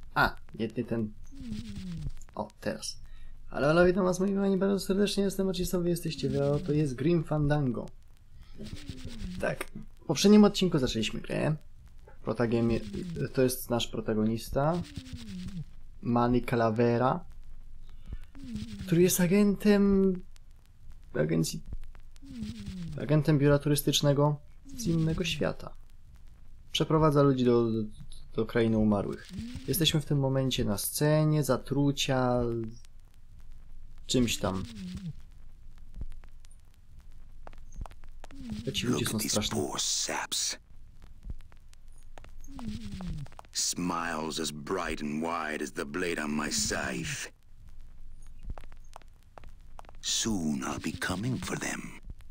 A, nie ten... O, teraz. Ale witam was, moi kochani, bardzo serdecznie, jestem Maciej, wy jesteście wy, to jest Grim Fandango. Tak, w poprzednim odcinku zaczęliśmy grę. To jest nasz protagonista, Manny Calavera, który jest agentem biura turystycznego z innego świata. Przeprowadza ludzi do krainy umarłych. Jesteśmy w tym momencie na scenie zatrucia czymś tam. Ci ludzie są straszni. Smiles as bright and wide as the blade on my scythe. Soon I'll be coming for them.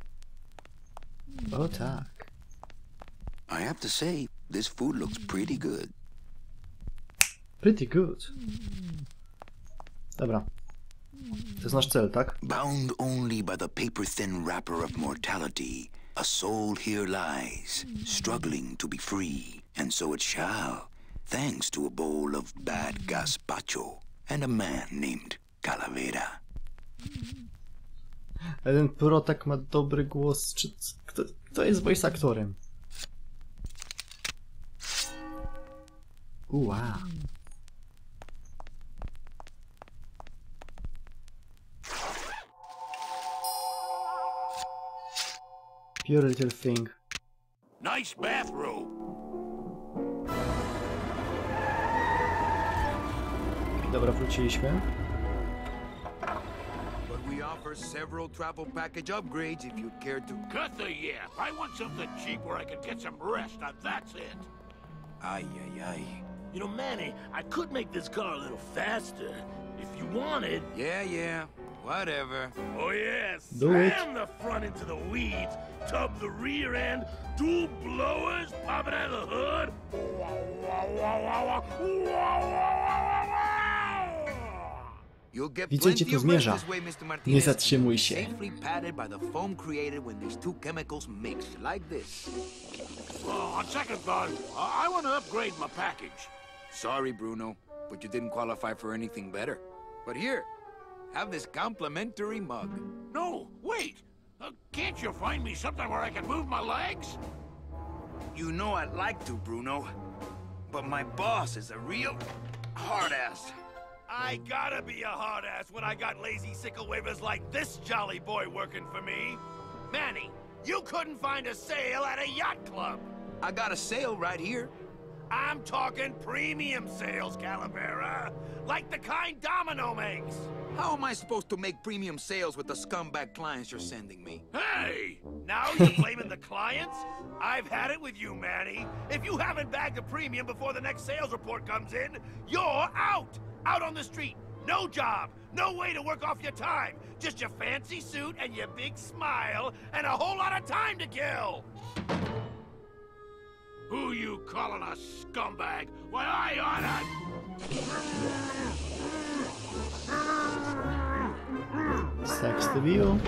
O tak. I have to say, this food looks pretty good. Pretty good. Dobra. To jest nasz cel, tak? Bound only by the paper-thin wrapper of mortality, a soul here lies, struggling to be free, and so it shall, thanks to a bowl of bad gazpacho and a man named Calavera. A ten protak ma dobry głos. Kto jest voice aktorem? Wow. Pure little thing. Nice bathroom. Dobra, wróciliśmy. But we offer several travel package upgrades if you'd care to. Cut the yap. I want something cheap where I can get some rest. That's it. Ay, ay, ay. You know, Manny, I could make this car a little faster if you wanted. Yeah. Whatever. Oh, yes. Do it. Slam the front into the weeds, tub the rear end, dual blowers popping out of the hood. You'll get Widzę, gdzie plenty to of rest zmierza. this way, Mr. Nie Martinez. zatrzymuj się. Safely padded by the foam created when these two chemicals mix, like this. On second thought, I want to upgrade my package. Sorry, Bruno, but you didn't qualify for anything better. But here, have this complimentary mug. No, wait. Can't you find me something where I can move my legs? You know I'd like to, Bruno, but my boss is a real hard-ass. I gotta be a hard ass when I got lazy sickle wavers like this jolly boy working for me. Manny, you couldn't find a sale at a yacht club. I got a sale right here. I'm talking premium sales, Calavera. Like the kind Domino makes. How am I supposed to make premium sales with the scumbag clients you're sending me? Hey! Now you're blaming the clients? I've had it with you, Manny. If you haven't bagged a premium before the next sales report comes in, you're out! Out on the street. No job. No way to work off your time. Just your fancy suit and your big smile and a whole lot of time to kill. Who you calling a scumbag? Why, I oughta... Sucks to be you.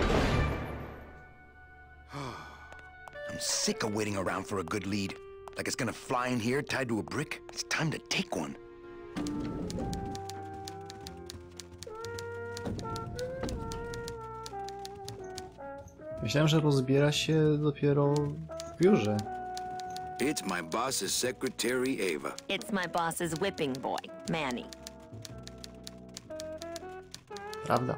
I'm sick of waiting around for a good lead. Like it's gonna fly in here tied to a brick. It's time to take one. Myślałem, że rozbiera się dopiero w biurze. It's my boss's secretary, Ava. It's my boss's whipping boy, Manny. Prawda.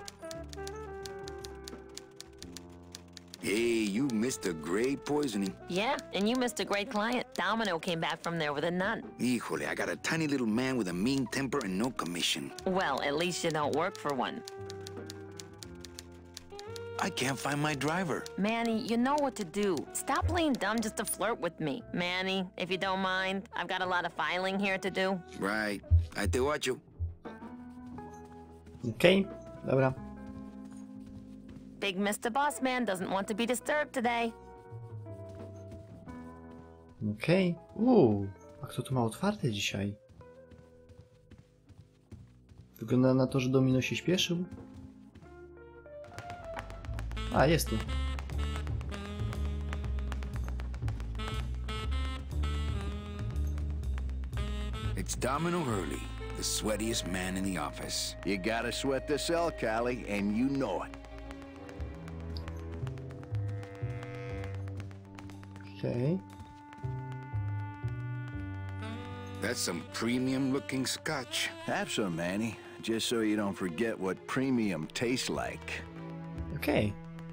Hey, you missed a great poisoning. Yeah, and you missed a great client. Domino came back from there with a none. Híjole, I got a tiny little man with a mean temper and no commission. Well, at least you don't work for one. I can't find my driver. Manny, you know what to do. Stop playing dumb just to flirt with me. Manny, if you don't mind, I've got a lot of filing here to do. Right. I te watcho. Okej, dobra. Big Mr. Bossman doesn't want to be disturbed today. Okej. A kto tu ma otwarte dzisiaj? Wygląda na to, że Domino się śpieszył. A, jest tu. It's Domino Hurley. the sweatiest man in the office. You gotta sweat the cell, Callie, and you know it. Okej. That's some premium-looking scotch. Have some, Manny, just so you don't forget what premium tastes like. Okej.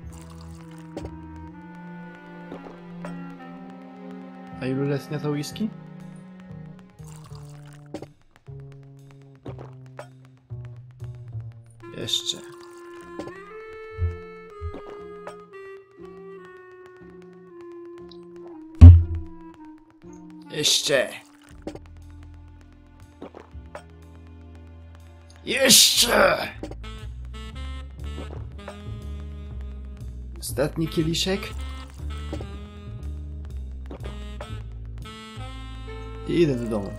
A ilu letnia to whisky? Jeszcze. Jeszcze. Jeszcze! Ostatni kieliszek. I idę do domu.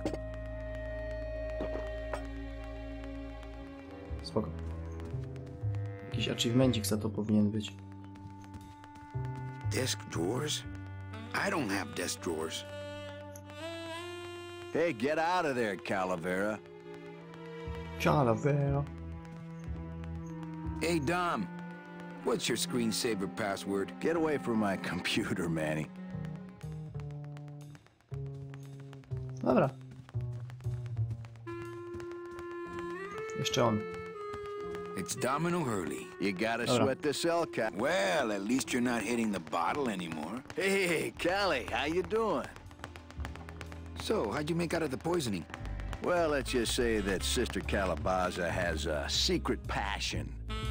Spoko. Jakiś achievementik za to powinien być. Desk drawers? I don't have desk drawers. Hey, get out of there, Calavera. Calavera. Hey, Dom. What's your screensaver password? Get away from my computer, Manny. Dobra. Jeszcze on. It's Domino Hurley. You gotta Hold on. sweat the cell, Cal. Well, at least you're not hitting the bottle anymore. Hey, Callie, how you doing? So, how'd you make out of the poisoning? Well, let's just say that Sister Calabaza has a secret passion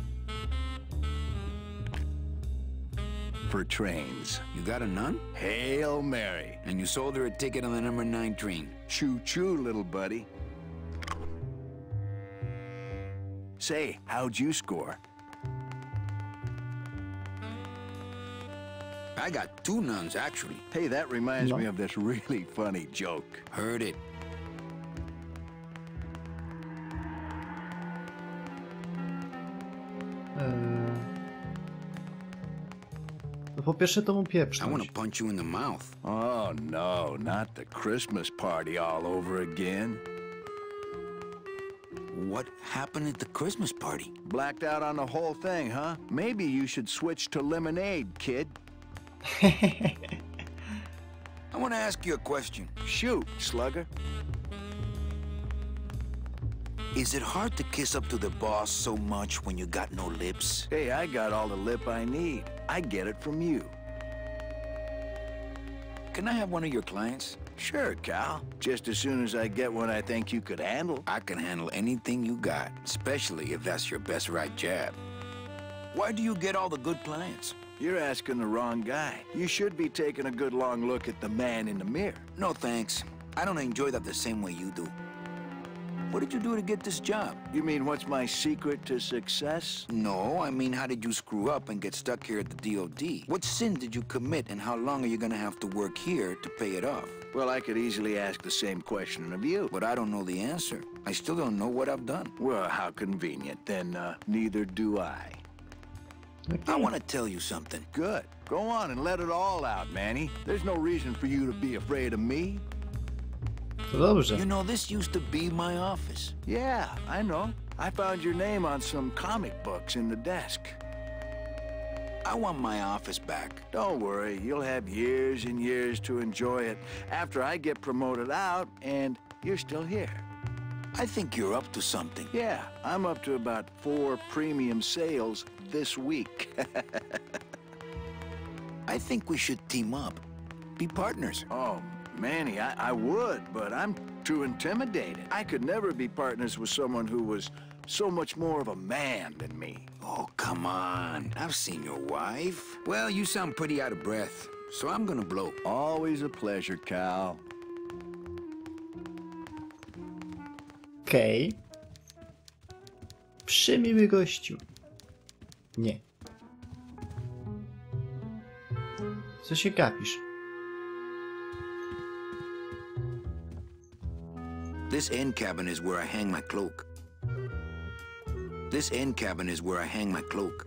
for trains. You got a nun? Hail Mary. And you sold her a ticket on the number 9 train. Choo-choo, little buddy. Say, how'd you score? I got 2 nuns, actually. Hey, that reminds No. me of this really funny joke. Heard it. No po pierwsze to mu I want pieprznąć. to punch you in the mouth. Oh, no, not the Christmas party all over again. What happened at the Christmas party? Blacked out on the whole thing, huh? Maybe you should switch to lemonade, kid. I want to ask you a question. Shoot, slugger. Is it hard to kiss up to the boss so much when you got no lips? Hey, I got all the lip I need. I get it from you. Can I have one of your clients? Sure, Cal. Just as soon as I get one I think you could handle. I can handle anything you got, especially if that's your best right jab. Why do you get all the good clients? You're asking the wrong guy. You should be taking a good long look at the man in the mirror. No thanks. I don't enjoy that the same way you do. What did you do to get this job? You mean what's my secret to success? No, I mean, how did you screw up and get stuck here at the DOD? What sin did you commit, and how long are you gonna have to work here to pay it off? Well, I could easily ask the same question of you. But I don't know the answer. I still don't know what I've done. Well, how convenient. Then, neither do I. I want to tell you something. Good. Go on and let it all out, Manny. There's no reason for you to be afraid of me. To dobrze. You know, this used to be my office. Yeah, I know. I found your name on some comic books in the desk. I want my office back. Don't worry, you'll have years and years to enjoy it after I get promoted out and you're still here. I think you're up to something. Yeah, I'm up to about 4 premium sales this week. I think we should team up. Be partners. Oh, Manny, I would, but I'm too intimidated. I could never be partners with someone who was so much more of a man than me. Oh, come on. I've seen your wife. Well, you sound pretty out of breath, so I'm gonna blow. Always a pleasure, Cal. Okej. Przymiły gościu. Nie. Co się gapisz? This end cabin is where I hang my cloak. This end cabin is where I hang my cloak.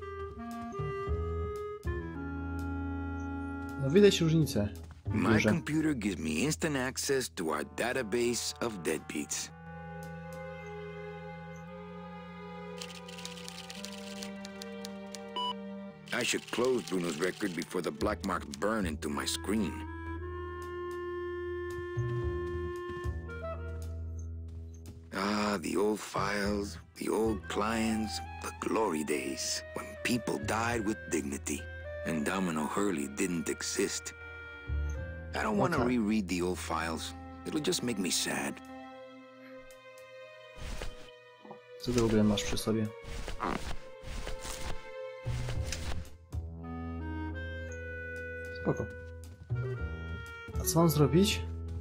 No widać różnicę. w My biurze. computer gives me instant access to our database of deadbeats. I should close Bruno's record before the black marks burn into my screen. Ah, the old files, the old clients, the glory days when people died with dignity and Domino Hurley didn't exist. I don't want to reread the old files. It'll just make me sad. Co ty w ogóle masz przy sobie? Spoko. A co mam zrobić?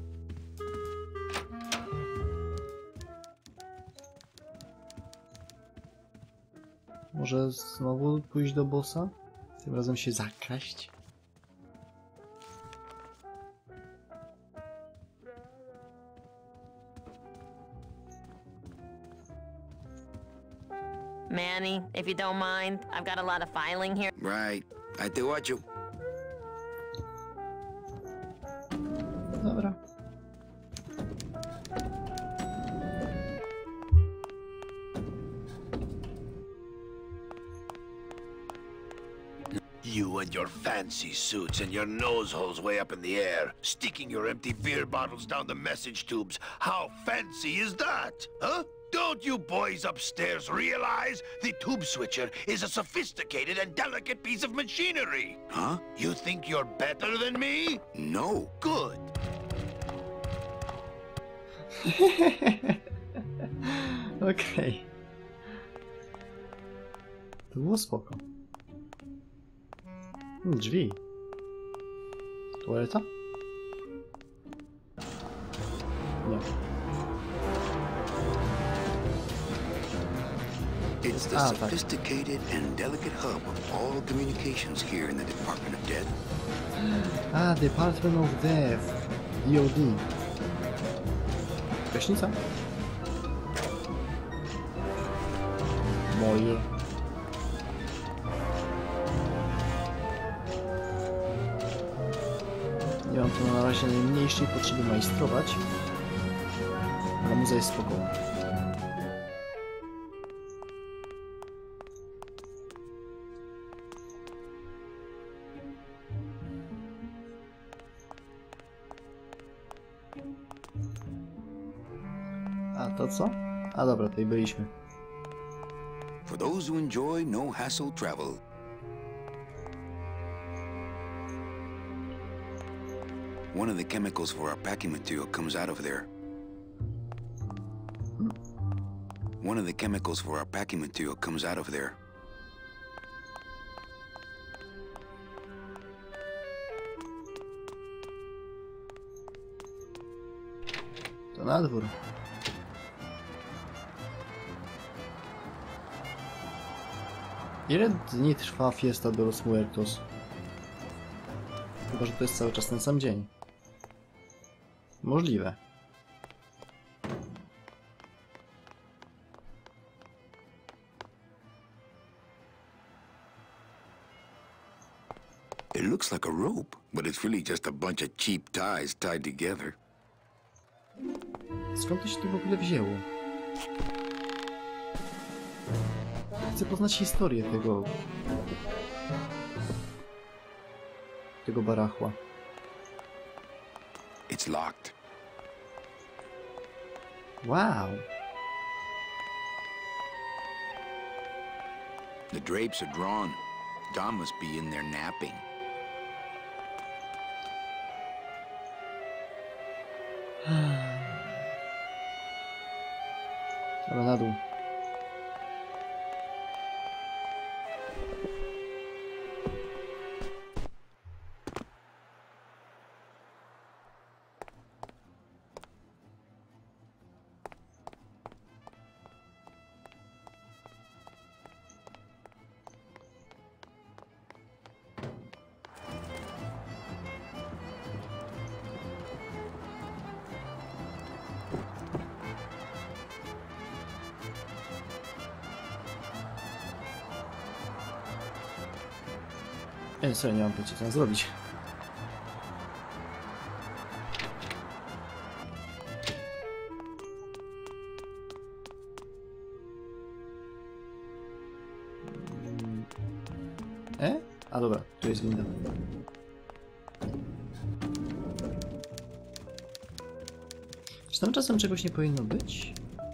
Może znowu pójść do bossa? Tym razem się zakraść? Manny, if you don't mind, I've got a lot of filing here. Right. I te watcho. Dobra. You and your fancy suits and your nose holes way up in the air, sticking your empty beer bottles down the message tubes. How fancy is that, huh? Don't you boys upstairs realize the tube switcher is a sophisticated and delicate piece of machinery? Huh? You think you're better than me? No. Good. Okej. To było spoko. Drzwi. Toaleta? Nie. It's the sophisticated and delicate hub of all communications here in the Department of Death. Department of Death. DOD. Gaśnica? Moje. Nie mam tu na razie najmniejszej potrzeby majstrować, ale muza jest spokojna. A to co? A dobra, tutaj byliśmy. For those who enjoy no-hassle travel. One of the chemicals for our packing material comes out of there. One of the chemicals for our packing material comes out of there. To na dwór. Ile dni trwa Fiesta de los Muertos? Chyba, że to jest cały czas ten sam dzień. Możliwe. It looks like a rope, but it's really just a bunch of cheap ties tied together. Skąd to się tu w ogóle wzięło? Chcę poznać historię tego barachła. It's locked. Wow! The drapes are drawn. Dom must be in there napping. Ale na dół. Ja sobie nie mam pojęcia, co mam zrobić. A dobra, tu jest winda. Czy tam czasem czegoś nie powinno być?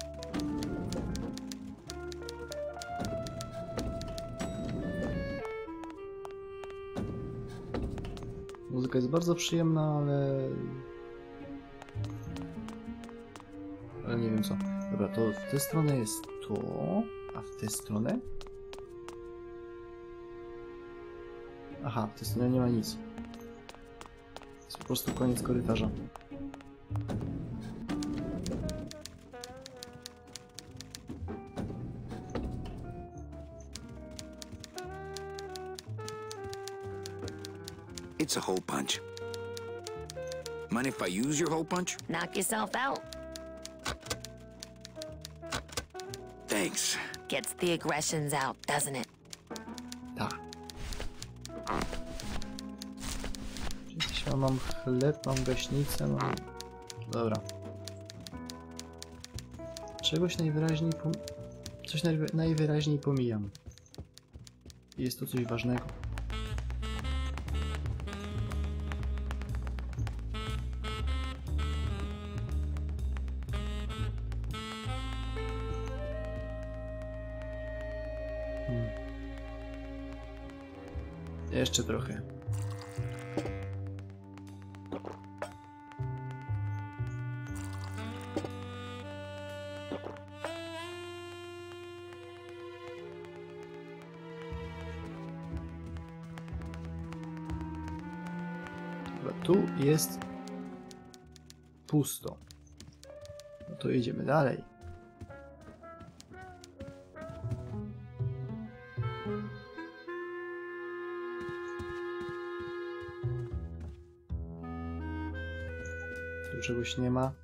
Muzyka jest bardzo przyjemna, ale nie wiem co. Dobra, to w tę stronę jest to, a w tę stronę? Aha, w tę stronę nie ma nic. To jest po prostu koniec korytarza. It's a hole punch. Mind if I use your hole punch? Knock yourself out. Thanks. Gets the aggressions out, doesn't it? Tak. Ja mam chleb, mam gaśnicę, mam... Dobra. Czegoś najwyraźniej coś najwyraźniej pomijam. Jest to coś ważnego. Jeszcze trochę. Dobra, tu jest pusto. No to jedziemy dalej. Tu czegoś nie ma.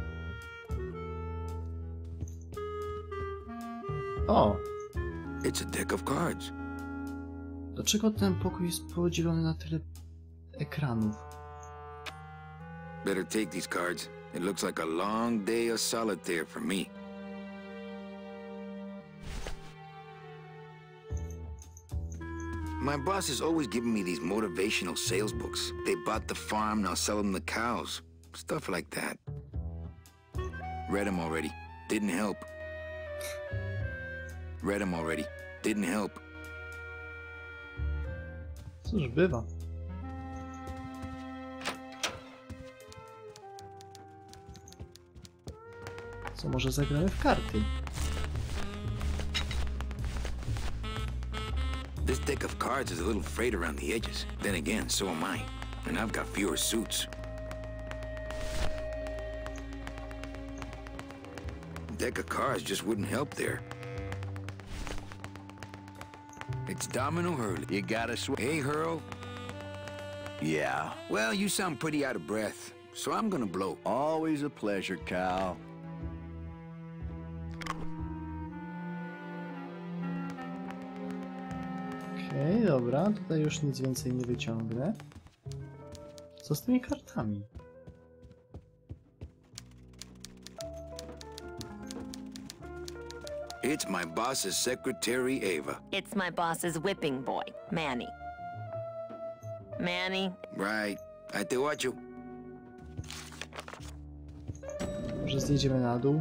O! It's a deck of cards. Dlaczego ten pokój jest podzielony na tyle ekranów? Better take these cards. It looks like a long day of solitaire for me. My boss is always giving me these motivational sales books. They bought the farm, now sell them the cows. Stuff like that. Read them already. Didn't help. Read them already. Didn't help. Cóż, bywa. Co, może zagramy w karty? This deck of cards is a little frayed around the edges. Then again, so am I. And I've got fewer suits. Deck of cards just wouldn't help there. It's Domino Hurley. You gotta Hey, Hurl. Yeah, Well, you sound pretty out of breath, so I'm gonna blow. always a pleasure, Cal. Okej, dobra, tutaj już nic więcej nie wyciągnę. Co z tymi kartami? It's my boss's secretary, Ava. It's my boss's whipping boy, Manny. Manny, Right. I te ocho. Może zjedziemy na dół?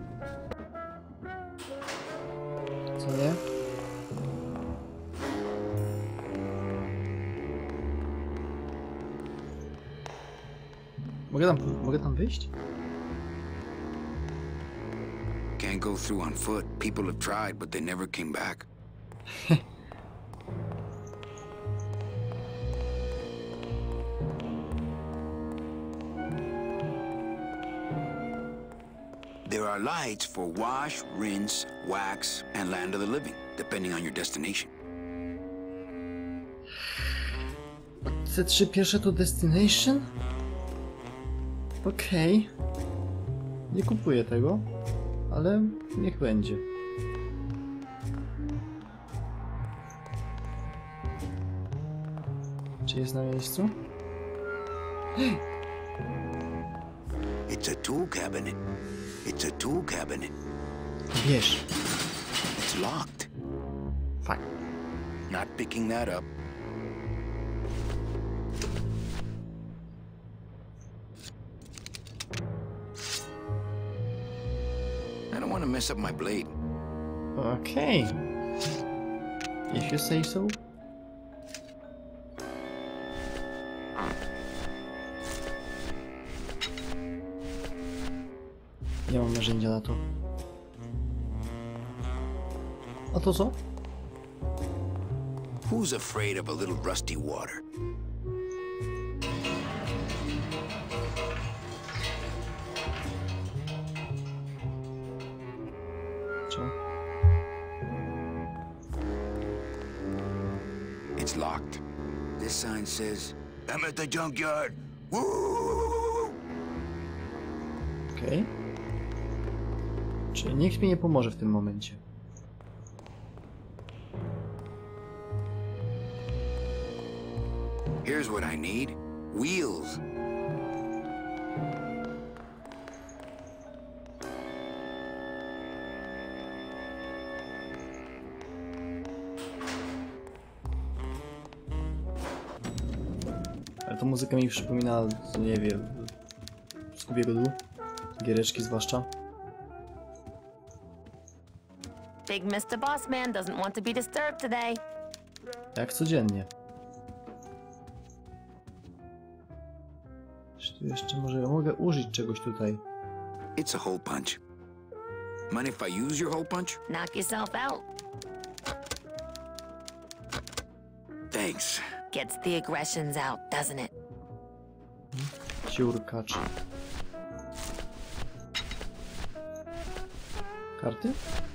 Co nie? Mogę tam wyjść? Can't go through on foot. People have tried, but they never came back. There are lights for wash, rinse, wax, and land of the living, depending on your destination. Te trzy pierwsze to Destination? Okej. Nie kupuję tego, ale niech będzie. Czy jest na miejscu? It's a tool cabinet. It's a tool cabinet. Wiesz. It's locked. Fakt. Not picking that up. I don't want to mess up my blade. Okej. If you say so. Nie mam narzędzia na to. A to co? Who's afraid of a little rusty water? Co? It's locked. This sign says, I'm at the junkyard. Woo! Okej. Czyli nikt mi nie pomoże w tym momencie. Here's what I need. Wheels. Ale to muzyka mi przypomina, nie wiem, Scooby-Doo, giereczki zwłaszcza. Big Mr. Bossman doesn't want to be disturbed today. Jak codziennie. Czy tu jeszcze może mogę użyć czegoś tutaj? It's a hole punch. Mind if I use your hole punch? Knock yourself out. Thanks. Gets the aggressions out, doesn't it? Ciurkacz. Karty?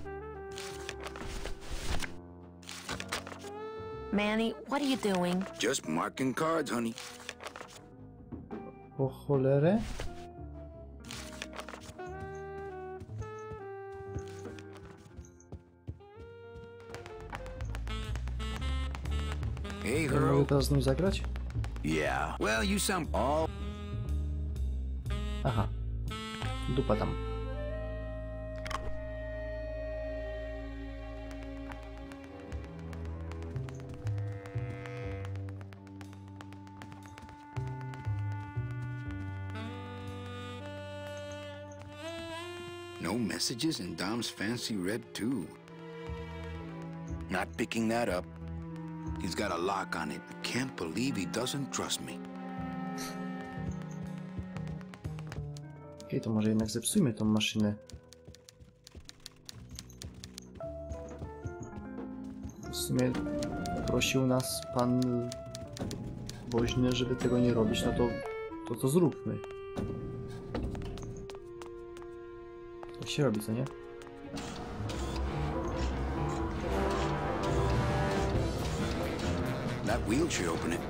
Manny, what are you doing? Just marking cards, honey. Po cholerę? Hey, Ja girl. mogę teraz z nim zagrać? Yeah. Well, you sound all... Aha. Dupa tam. No messages in Dom's fancy red, too. Not picking that up. He's got a lock on it. I can't believe he doesn't trust me. Okej, to może jednak zepsujmy tą maszynę. W sumie prosił nas pan woźny, żeby tego nie robić, no to zróbmy. Tak się robi, co nie? That wheel should open it.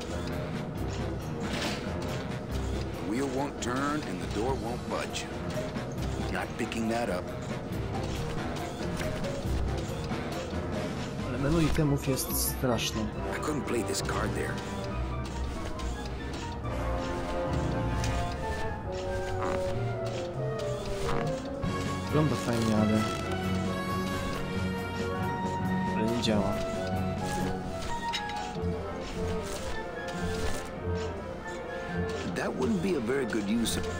The wheel won't turn and the door won't budge. Not picking that up. Ale menu itemów jest straszne. I couldn't play this card there. Wygląda fajnie, ale nie działa. That wouldn't be a very good use of...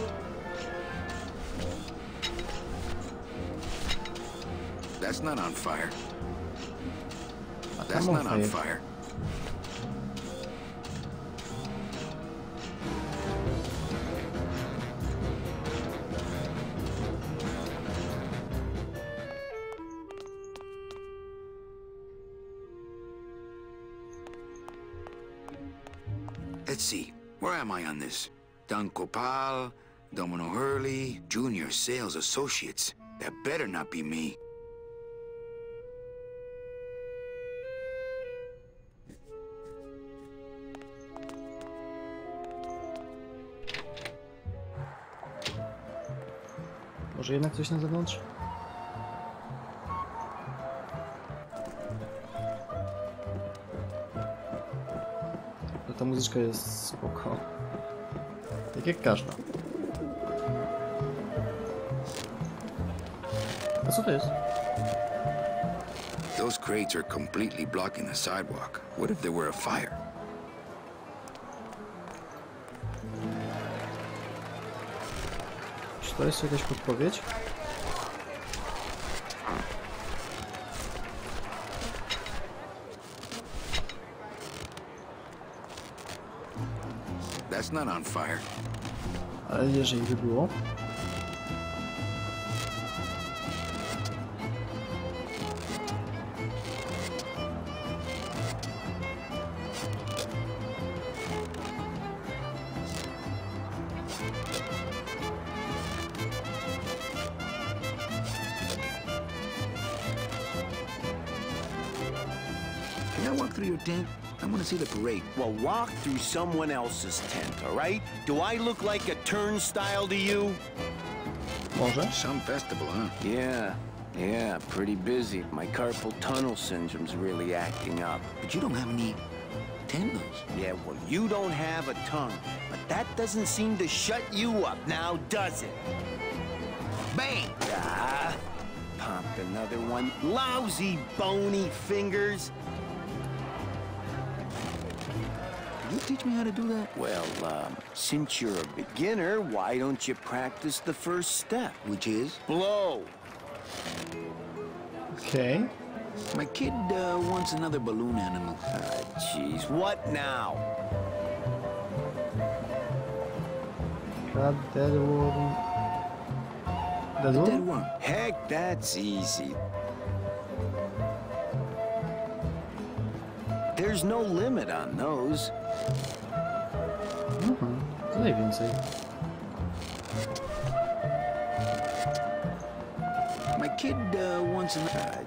That's not on fire. That's Come not on on, fire. Let's see. Where am I on this? Don Copal, Domino Hurley, Junior Sales Associates. That better not be me. Może jednak coś na zewnątrz? No, ta muzyczka jest spoko. Tak jak każda. A co to jest? Those crates are completely blocking the sidewalk. What if there were a fire? Czy to jest jakaś podpowiedź? That's not on fire. Ale jeżeli by było... Can I walk through your tent? I want to see the parade. Well, walk through someone else's tent, all right? Do I look like a turnstile to you? Może? Some festival, huh? Yeah, pretty busy. My carpal tunnel syndrome's really acting up. But you don't have any tendons. Yeah, well, you don't have a tongue, but that doesn't seem to shut you up now, does it? Bang! Ah, pop another one. Lousy, bony fingers. Can you teach me how to do that? Well, since you're a beginner, why don't you practice the first step? Which is? Blow. Okej. My kid wants another balloon animal. Jeez, what now? Cat, deadworm... Dead Deadworm? worm. Heck, that's easy. There's no limit on those. To najwięcej. My kid wants another.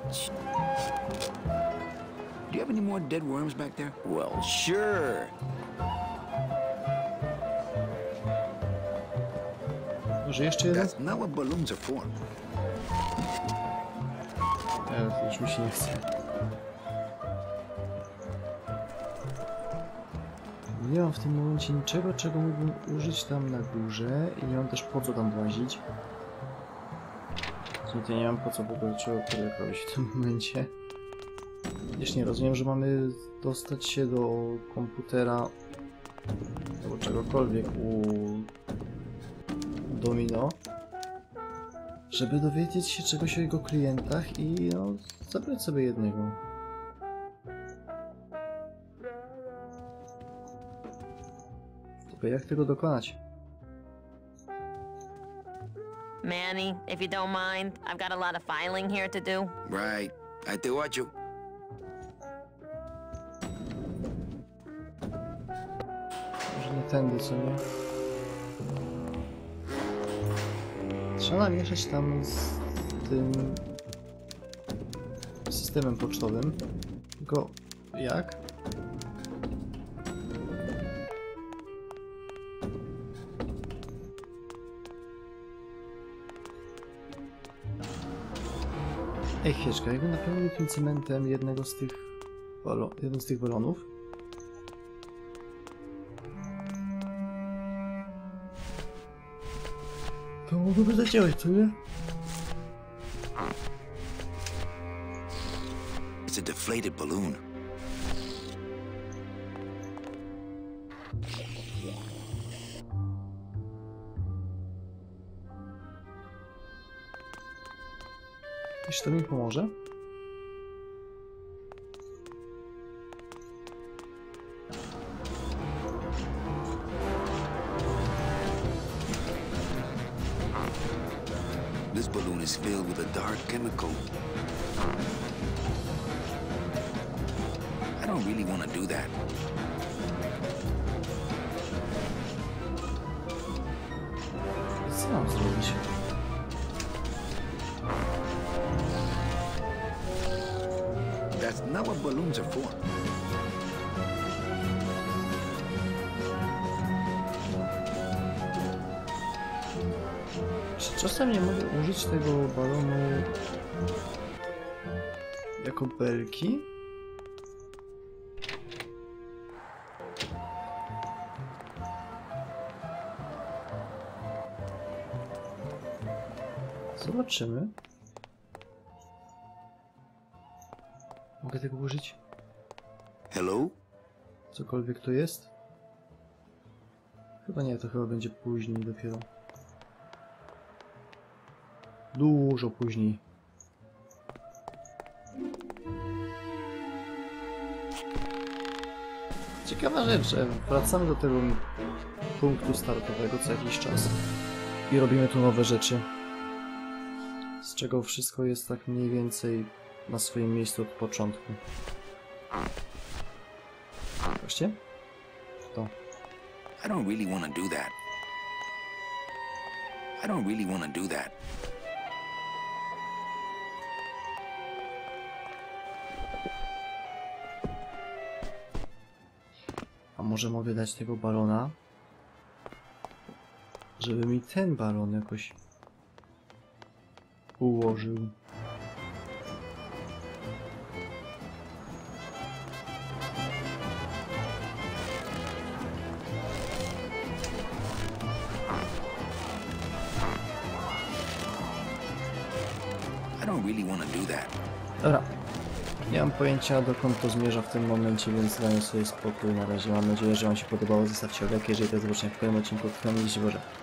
Do you have any more dead worms back there? Well, sure. Może jeszcze jeden? That's not what balloons are for. Już mi się nie chce. Nie mam w tym momencie niczego, czego mógłbym użyć tam na górze i nie mam też po co tam włazić. Ja nie mam po co w ogóle czegokolwiek robić w tym momencie. Już nie rozumiem, że mamy dostać się do komputera albo czegokolwiek u Domino, żeby dowiedzieć się czegoś o jego klientach i no, zabrać sobie jednego. Tylko jak tego dokonać? Manny, if you don't mind, I've got a lot of filing here to do. Right. I te ocho. Może nie tędy, co nie? Trzeba namieszać tam z tym systemem pocztowym. Tylko jak? Ej, chwileczkę, jakby napełnił tym cementem jednego z tych jeden z tych balonów. To mogłoby zadziałać, co nie? It's a deflated balloon. Jeśli to mi pomoże. This balloon is filled with a dark chemical. I don't really want to do that. Co mam zrobić? That's not what balloons are for. Czy czasem nie mogę użyć tego balonu jako belki? Zobaczymy. Mogę tego użyć? Hello? Cokolwiek to jest? Chyba nie, to chyba będzie później dopiero. Dużo później. Ciekawa rzecz, że wracamy do tego punktu startowego co jakiś czas i robimy tu nowe rzeczy, z czego wszystko jest tak mniej więcej na swoim miejscu od początku. Zobaczcie? To. I don't really want to do that. I don't really want to do that. A może mogę dać tego balona, żeby mi ten balon jakoś ułożył. I don't really want to do that. Dobra. Nie mam pojęcia, dokąd to zmierza w tym momencie, więc daję sobie spokój na razie. Mam nadzieję, że wam się podobało. Zostawcie łapkę, jeżeli to zobaczcie w kolejnym odcinku. Boże.